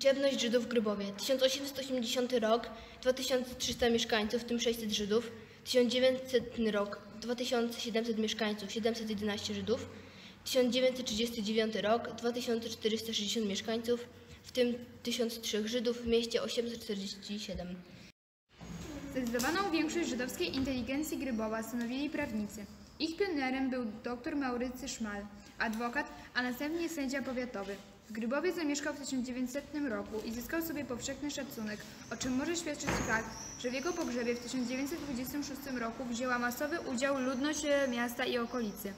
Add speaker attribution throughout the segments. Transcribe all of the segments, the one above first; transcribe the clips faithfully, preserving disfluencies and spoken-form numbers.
Speaker 1: Liczebność Żydów w Grybowie. tysiąc osiemset osiemdziesiąty rok, dwa tysiące trzysta mieszkańców, w tym sześćset Żydów. tysiąc dziewięćsetny rok, dwa tysiące siedemset mieszkańców, siedemset jedenaście Żydów. tysiąc dziewięćset trzydziesty dziewiąty rok, dwa tysiące czterysta sześćdziesiąt mieszkańców, w tym tysiąc trzy Żydów, w mieście osiemset czterdzieści siedem.
Speaker 2: Zdecydowaną większość żydowskiej inteligencji Grybowa stanowili prawnicy. Ich pionierem był dr Maurycy Szmal, adwokat, a następnie sędzia powiatowy. W Grybowie zamieszkał w tysiąc dziewięćsetnym roku i zyskał sobie powszechny szacunek, o czym może świadczyć fakt, że w jego pogrzebie w tysiąc dziewięćset dwudziestym szóstym roku wzięła masowy udział ludność miasta i okolicy.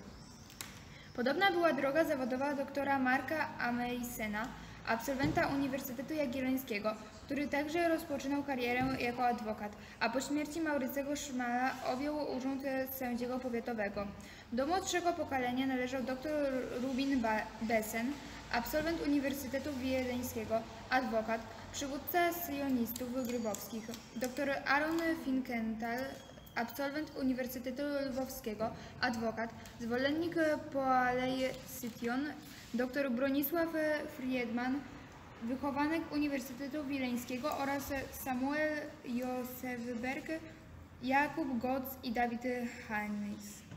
Speaker 2: Podobna była droga zawodowa doktora Marka Ameisena, absolwenta Uniwersytetu Jagiellońskiego, który także rozpoczynał karierę jako adwokat, a po śmierci Maurycego Szmala objął urząd sędziego powiatowego. Do młodszego pokolenia należał dr Rubin Besen, absolwent Uniwersytetu Wiedeńskiego, adwokat, przywódca sionistów grybowskich, dr Aaron Finkenthal, absolwent Uniwersytetu Lwowskiego, adwokat, zwolennik Poalei Sytion, dr Bronisław Friedman, wychowanek Uniwersytetu Wileńskiego oraz Samuel Josefberg, Jakub Gotz i Dawid Heinz.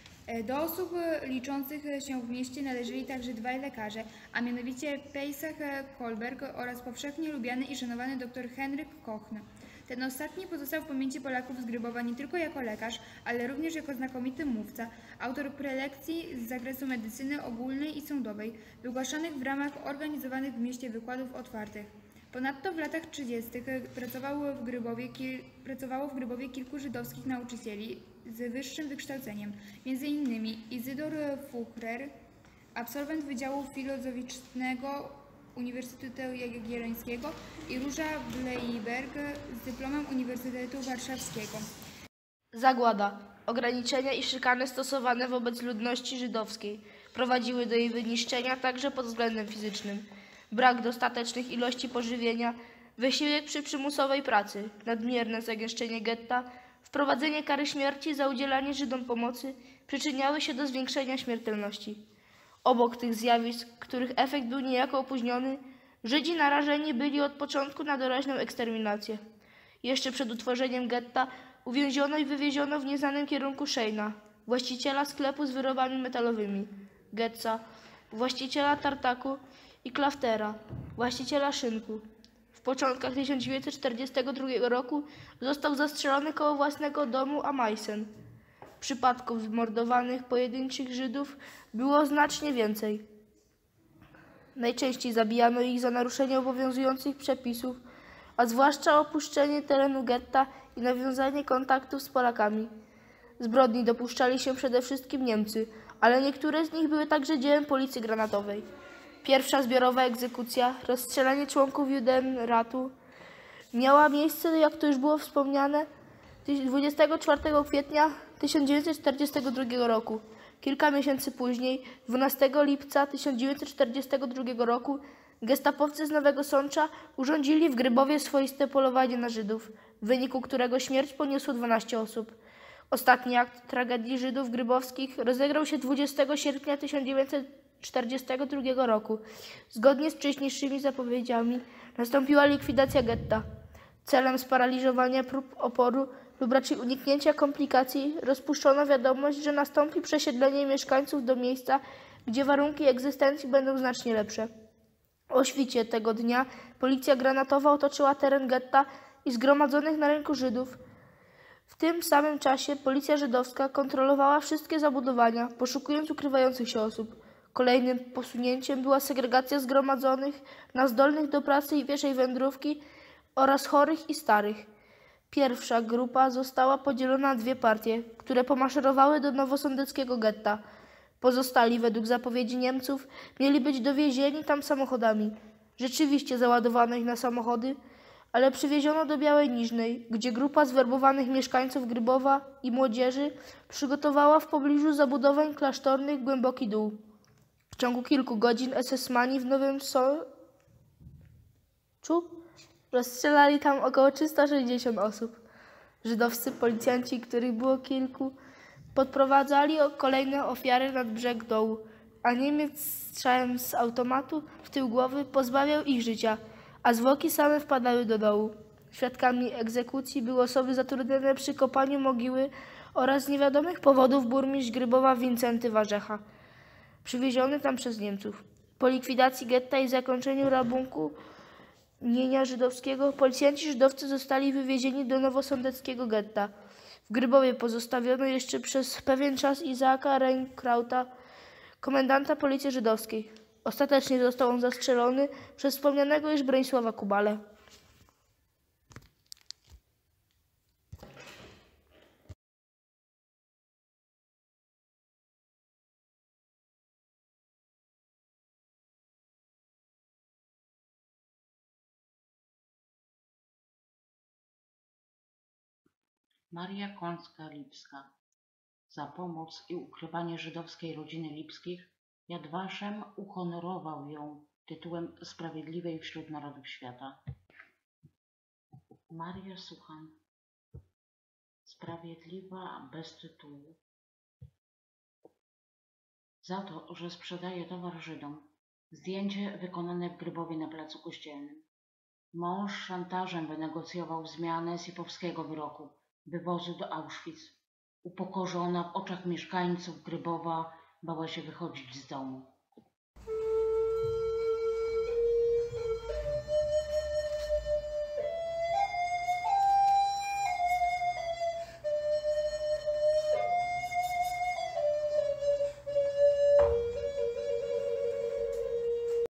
Speaker 2: Do osób liczących się w mieście należeli także dwaj lekarze, a mianowicie Pesach Kolberg oraz powszechnie lubiany i szanowany dr Henryk Kochn. Ten ostatni pozostał w pamięci Polaków z Grybowa nie tylko jako lekarz, ale również jako znakomity mówca, autor prelekcji z zakresu medycyny ogólnej i sądowej, wygłaszanych w ramach organizowanych w mieście wykładów otwartych. Ponadto w latach trzydziestych pracowało w Grybowie, pracowało w Grybowie kilku żydowskich nauczycieli z wyższym wykształceniem, między innymi Izydor Fuchrer, absolwent Wydziału Filozoficznego Uniwersytetu Jagiellońskiego i Róża Bleiberg z dyplomem Uniwersytetu Warszawskiego.
Speaker 3: Zagłada, ograniczenia i szykany stosowane wobec ludności żydowskiej prowadziły do jej wyniszczenia także pod względem fizycznym. Brak dostatecznych ilości pożywienia, wysiłek przy przymusowej pracy, nadmierne zagęszczenie getta, wprowadzenie kary śmierci za udzielanie Żydom pomocy przyczyniały się do zwiększenia śmiertelności. Obok tych zjawisk, których efekt był niejako opóźniony, Żydzi narażeni byli od początku na doraźną eksterminację. Jeszcze przed utworzeniem getta uwięziono i wywieziono w nieznanym kierunku Szejna, właściciela sklepu z wyrobami metalowymi, Getza, właściciela tartaku i Klaftera, właściciela szynku. W początkach tysiąc dziewięćset czterdziestego drugiego roku został zastrzelony koło własnego domu Amaisen. Przypadków mordowanych pojedynczych Żydów było znacznie więcej. Najczęściej zabijano ich za naruszenie obowiązujących przepisów, a zwłaszcza opuszczenie terenu getta i nawiązanie kontaktów z Polakami. Zbrodni dopuszczali się przede wszystkim Niemcy, ale niektóre z nich były także dziełem policji granatowej. Pierwsza zbiorowa egzekucja, rozstrzelanie członków Judenratu, miała miejsce, jak to już było wspomniane, dwudziestego czwartego kwietnia tysiąc dziewięćset czterdziestego drugiego roku. Kilka miesięcy później, dwunastego lipca tysiąc dziewięćset czterdziestego drugiego roku, gestapowcy z Nowego Sącza urządzili w Grybowie swoiste polowanie na Żydów, w wyniku którego śmierć poniosło dwanaście osób. Ostatni akt tragedii Żydów grybowskich rozegrał się dwudziestego sierpnia tysiąc dziewięćset czterdziestego drugiego roku. Zgodnie z wcześniejszymi zapowiedziami nastąpiła likwidacja getta. Celem sparaliżowania prób oporu lub raczej uniknięcia komplikacji rozpuszczono wiadomość, że nastąpi przesiedlenie mieszkańców do miejsca, gdzie warunki egzystencji będą znacznie lepsze. O świcie tego dnia policja granatowa otoczyła teren getta i zgromadzonych na rynku Żydów. W tym samym czasie policja żydowska kontrolowała wszystkie zabudowania, poszukując ukrywających się osób. Kolejnym posunięciem była segregacja zgromadzonych na zdolnych do pracy i pieszej wędrówki oraz chorych i starych. Pierwsza grupa została podzielona na dwie partie, które pomaszerowały do nowosądeckiego getta. Pozostali, według zapowiedzi Niemców, mieli być dowiezieni tam samochodami. Rzeczywiście załadowano ich na samochody, ale przywieziono do Białej Niżnej, gdzie grupa zwerbowanych mieszkańców Grybowa i młodzieży przygotowała w pobliżu zabudowań klasztornych głęboki dół. W ciągu kilku godzin esesmani w Nowym Sączu rozstrzelali tam około trzysta sześćdziesiąt osób. Żydowscy policjanci, których było kilku, podprowadzali kolejne ofiary nad brzeg dołu, a Niemiec strzałem z automatu w tył głowy pozbawiał ich życia, a zwłoki same wpadały do dołu. Świadkami egzekucji były osoby zatrudnione przy kopaniu mogiły oraz z niewiadomych powodów burmistrz Grybowa Wincenty Warzecha, przywieziony tam przez Niemców. Po likwidacji getta i zakończeniu rabunku mienia żydowskiego policjanci żydowscy zostali wywiezieni do nowosądeckiego getta. W Grybowie pozostawiono jeszcze przez pewien czas Izaaka Reinkrauta, komendanta policji żydowskiej. Ostatecznie został on zastrzelony przez wspomnianego już Bronisława Kubalę.
Speaker 4: Maria Kącka-Lipska. Za pomoc i ukrywanie żydowskiej rodziny Lipskich Yad Vashem uhonorował ją tytułem Sprawiedliwej wśród Narodów Świata. Maria Suchan. Sprawiedliwa bez tytułu. Za to, że sprzedaje towar Żydom. Zdjęcie wykonane w Grybowie na placu Kościelnym. Mąż szantażem wynegocjował zmianę sipowskiego wyroku wywozu do Auschwitz. Upokorzona w oczach mieszkańców Grybowa bała się wychodzić z domu.